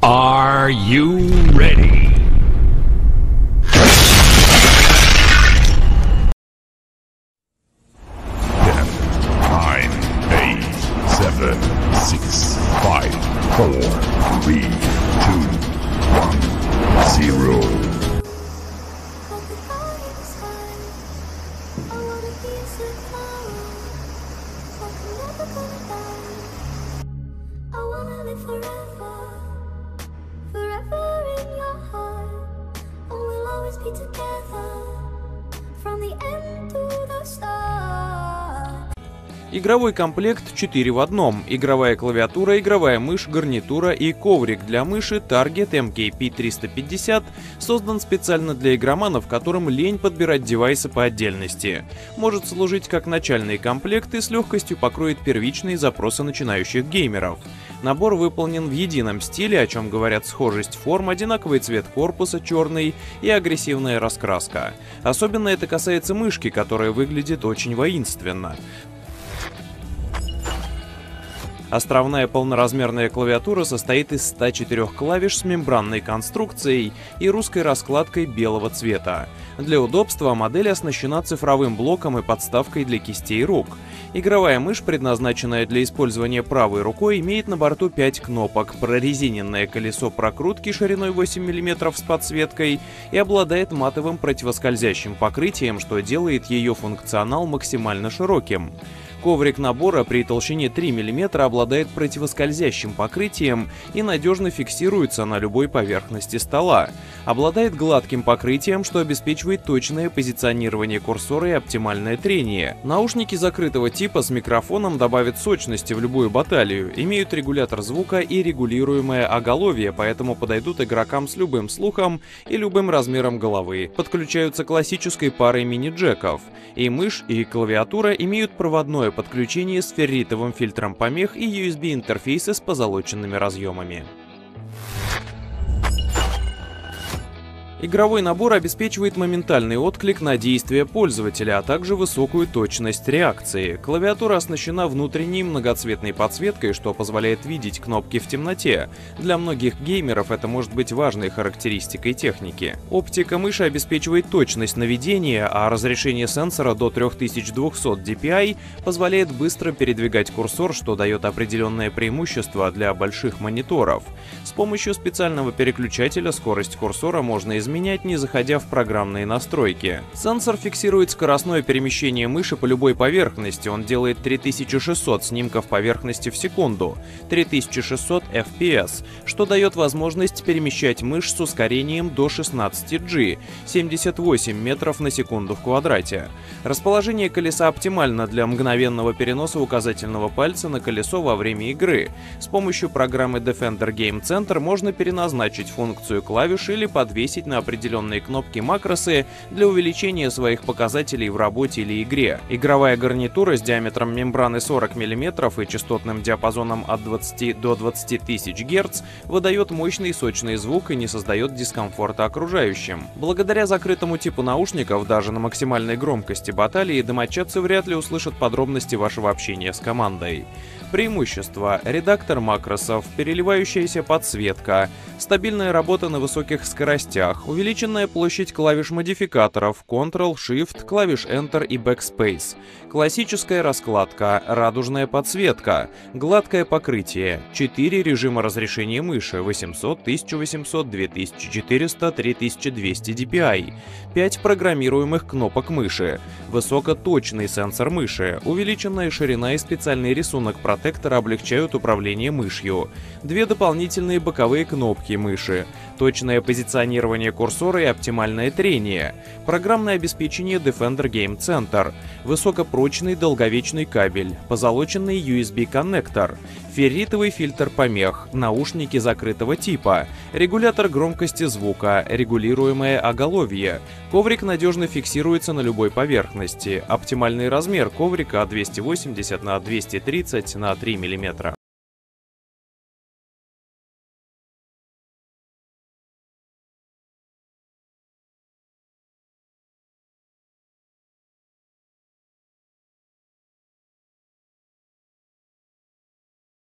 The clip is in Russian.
Are you ready? Ten, nine, eight, seven, six, five, four, three, two, one, zero. Be together from the end to the start. Игровой комплект 4 в одном. Игровая клавиатура, игровая мышь, гарнитура и коврик для мыши Target MKP350 создан специально для игроманов, которым лень подбирать девайсы по отдельности. Может служить как начальный комплект и с легкостью покроет первичные запросы начинающих геймеров. Набор выполнен в едином стиле, о чем говорят схожесть форм, одинаковый цвет корпуса черный и агрессивная раскраска. Особенно это касается мышки, которая выглядит очень воинственно. Островная полноразмерная клавиатура состоит из 104 клавиш с мембранной конструкцией и русской раскладкой белого цвета. Для удобства модель оснащена цифровым блоком и подставкой для кистей рук. Игровая мышь, предназначенная для использования правой рукой, имеет на борту 5 кнопок, прорезиненное колесо прокрутки шириной 8 мм с подсветкой и обладает матовым противоскользящим покрытием, что делает ее функционал максимально широким. Коврик набора при толщине 3 мм обладает противоскользящим покрытием и надежно фиксируется на любой поверхности стола. Обладает гладким покрытием, что обеспечивает точное позиционирование курсора и оптимальное трение. Наушники закрытого типа с микрофоном добавят сочности в любую баталию, имеют регулятор звука и регулируемое оголовье, поэтому подойдут игрокам с любым слухом и любым размером головы. Подключаются классической парой мини-джеков. И мышь, и клавиатура имеют проводное подключение с ферритовым фильтром помех и USB-интерфейсы с позолоченными разъемами. Игровой набор обеспечивает моментальный отклик на действия пользователя, а также высокую точность реакции. Клавиатура оснащена внутренней многоцветной подсветкой, что позволяет видеть кнопки в темноте. Для многих геймеров это может быть важной характеристикой техники. Оптика мыши обеспечивает точность наведения, а разрешение сенсора до 3200 dpi позволяет быстро передвигать курсор, что дает определенное преимущество для больших мониторов. С помощью специального переключателя скорость курсора можно изменять, не заходя в программные настройки. Сенсор фиксирует скоростное перемещение мыши по любой поверхности. Он делает 3600 снимков поверхности в секунду, 3600 FPS, что дает возможность перемещать мышь с ускорением до 16G, 78 метров на секунду в квадрате. Расположение колеса оптимально для мгновенного переноса указательного пальца на колесо во время игры. С помощью программы Defender Game Center можно переназначить функцию клавиш или подвесить на определенные кнопки макросы для увеличения своих показателей в работе или игре. Игровая гарнитура с диаметром мембраны 40 мм и частотным диапазоном от 20 до 20 тысяч Гц выдает мощный и сочный звук и не создает дискомфорта окружающим. Благодаря закрытому типу наушников даже на максимальной громкости баталии домочадцы вряд ли услышат подробности вашего общения с командой. Преимущества: редактор макросов, переливающаяся подсветка, стабильная работа на высоких скоростях, увеличенная площадь клавиш модификаторов Ctrl, Shift, клавиш Enter и Backspace, классическая раскладка, радужная подсветка, гладкое покрытие, 4 режима разрешения мыши 800, 1800, 2400, 3200 dpi, 5 программируемых кнопок мыши, высокоточный сенсор мыши, увеличенная ширина и специальный рисунок протектора облегчают управление мышью, 2 дополнительные боковые кнопки мыши, точное позиционирование курсора и оптимальное трение, программное обеспечение Defender Game Center, высокопрочный долговечный кабель, позолоченный USB-коннектор, ферритовый фильтр помех, наушники закрытого типа, регулятор громкости звука, регулируемое оголовье. Коврик надежно фиксируется на любой поверхности. Оптимальный размер коврика 280 на 230 на 3 мм.